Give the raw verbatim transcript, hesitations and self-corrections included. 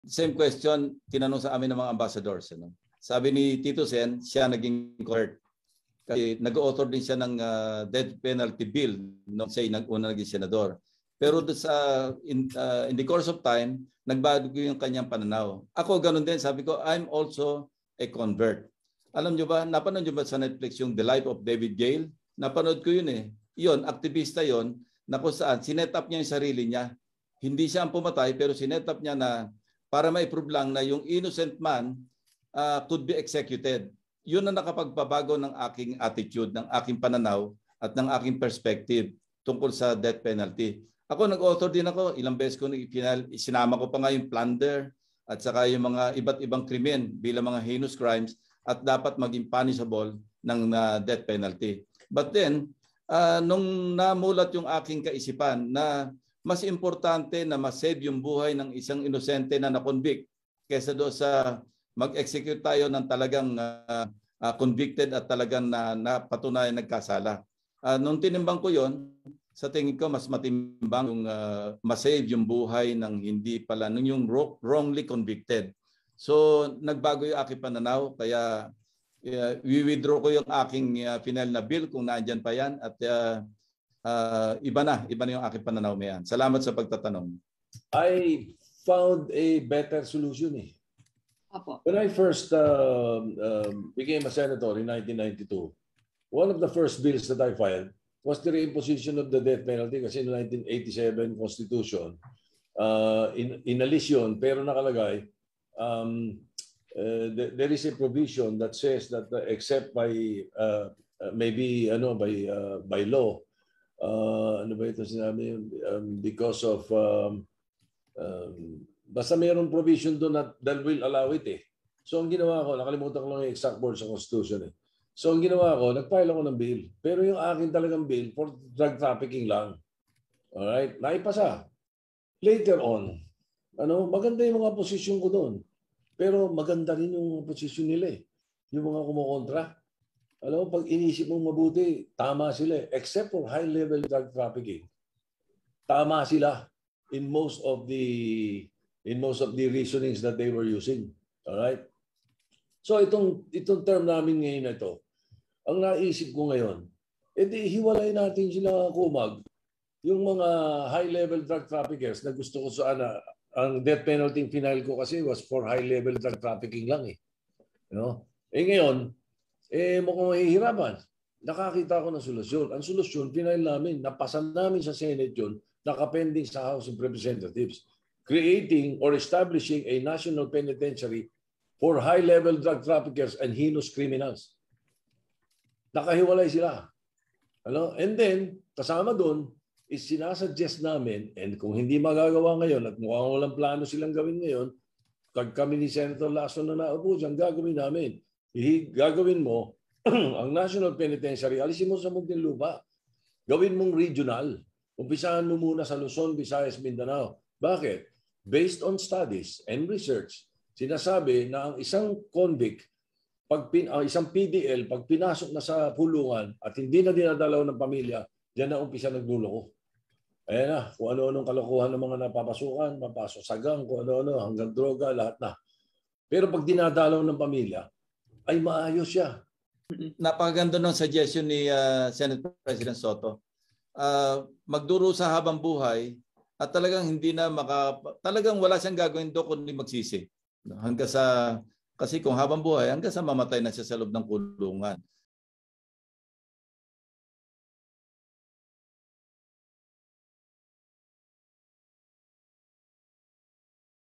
same question, tinanong sa amin ng mga ambassadors. Ano? Sabi ni Tito Sen, siya naging court. Kasi nag-author din siya ng uh, death penalty bill nung siya nag-una naging senador. Pero sa, in, uh, in the course of time, nagbago yung kanyang pananaw. Ako ganun din, sabi ko, I'm also a convert. Alam nyo ba, napanood nyo ba sa Netflix yung The Life of David Gale? Napanood ko yun eh. Yun, aktivista yun, na kung saan, sinet up niya yung sarili niya. Hindi siya ang pumatay, pero sinet up niya na para ma-prove lang na yung innocent man uh, could be executed. Yun ang nakapagpabago ng aking attitude, ng aking pananaw at ng aking perspective tungkol sa death penalty. Ako nag-author din ako, ilang beses ko sinama ko pa nga yung plunder at saka yung mga iba't ibang krimen bilang mga heinous crimes at dapat maging punishable ng uh, death penalty. But then, uh, nung namulat yung aking kaisipan na mas importante na ma-save yung buhay ng isang inosente na na-convict kaysa doon sa mag-execute tayo ng talagang uh, uh, convicted at talagang na, napatunayan nagkasala. Uh, nung tinimbang ko yon, sa tingin ko mas matimbang yung uh, ma-save yung buhay ng hindi pala, nung yung wrongly convicted. So nagbago yung aking pananaw, kaya uh, we-withdraw ko yung aking uh, final na bill kung naandyan pa yan at uh, uh, iba na, iba na yung aking pananaw na yan. Salamat sa pagtatanong. I found a better solution eh. Apo. When I first uh, uh, became a senator in nineteen ninety-two, one of the first bills that I filed was the reimposition of the death penalty kasi in nineteen eighty-seven Constitution, uh, in, inalis yun, pero nakalagay, um, uh, th there is a provision that says that uh, except by, uh, uh, maybe ano, by, uh, by law, uh, ano ba ito sinabi, um, because of, um, um, basta mayroong provision doon that, that will allow it eh. So ang ginawa ko, nakalimutan ko lang yung exact word sa Constitution eh. So ang ginawa ko, nag-file ako ng bill. Pero yung akin talagang bill for drug trafficking lang. Alright? Naipasa. Later on, ano, maganda yung mga posisyon ko doon. Pero maganda rin yung posisyon nila eh. Yung mga kumukontra. Alam mo, pag inisip mong mabuti, tama sila eh. Except for high-level drug trafficking. Tama sila in most of the in most of the reasonings that they were using. Alright? So itong itong term namin ngayon na ito, ang naisip ko ngayon, edi hiwalay natin sila kumag. Yung mga high-level drug traffickers na gusto ko sana, ang death penalty final ko kasi was for high-level drug trafficking lang eh. You know? Eh ngayon, eh mukhang mahihirapan. Nakakita ko ng solusyon. Ang solusyon, final namin, napasan namin sa Senate yun, nakapending sa House of Representatives, creating or establishing a national penitentiary for high-level drug traffickers and heinous criminals. Nakahiwalay sila. Ano? And then, kasama doon, is sinasuggest namin, and kung hindi magagawa ngayon at mukhang walang plano silang gawin ngayon, kag kami ni Senator Lacson na naupo dyan, gagawin namin. I gagawin mo, ang national penitentiary, alisin mo sa Muntinlupa. Gawin mong regional. Umpisahan mo muna sa Luzon, Visayas, Mindanao. Bakit? Based on studies and research, sinasabi na ang isang convict, pag pin, uh, isang P D L, pag pinasok na sa pulungan at hindi na dinadalaw ng pamilya, diyan na umpisa nagluloko. Ayan na, kung ano-anong kalokohan ng mga napapasukan, mapasok sa gang, kung ano-ano, hanggang droga, lahat na. Pero pag dinadalaw ng pamilya, ay maayos siya. Napakaganda ng suggestion ni uh, Senate President Soto. Uh, magdurusa habang buhay at talagang hindi na maka talagang wala siyang gagawin do kundi magsisi hanggang sa kasi kung habang buhay hanggang sa mamatay na siya sa loob ng kulungan.